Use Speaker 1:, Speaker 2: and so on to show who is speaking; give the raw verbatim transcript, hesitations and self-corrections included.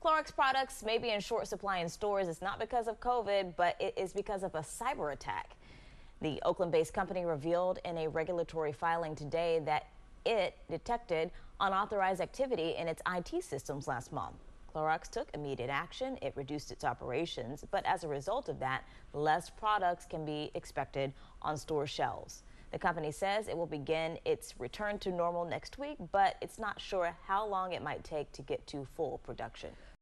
Speaker 1: Clorox products may be in short supply in stores. It's not because of COVID, but it is because of a cyber attack. The Oakland-based company revealed in a regulatory filing today that it detected unauthorized activity in its I T systems last month. Clorox took immediate action. It reduced its operations, but as a result of that, less products can be expected on store shelves. The company says it will begin its return to normal next week, but it's not sure how long it might take to get to full production.